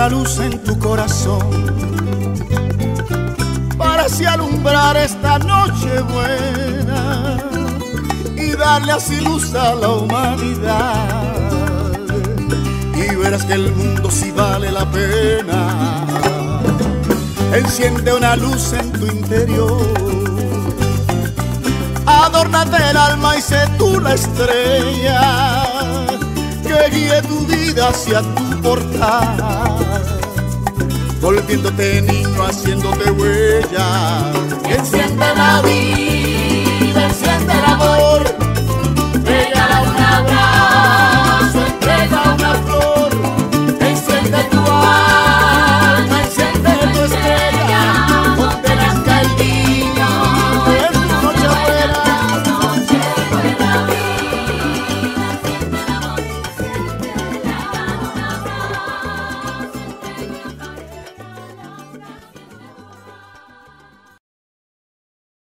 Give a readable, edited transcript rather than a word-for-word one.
una luz en tu corazón para así alumbrar esta noche buena y darle así luz a la humanidad. Y verás que el mundo sí vale la pena. Enciende una luz en tu interior, adórnate el alma y sé tú la estrella que guíe tu vida hacia tu portal, volviéndote niño, haciéndote huella. Enciende la vida